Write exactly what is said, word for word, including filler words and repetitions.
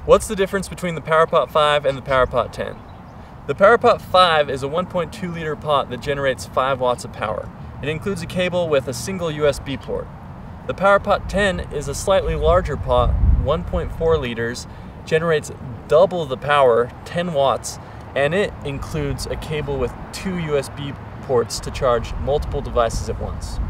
What's the difference between the PowerPot five and the PowerPot ten? The PowerPot five is a one point two liter pot that generates five watts of power. It includes a cable with a single U S B port. The PowerPot ten is a slightly larger pot, one point four liters, generates double the power, ten watts, and it includes a cable with two U S B ports to charge multiple devices at once.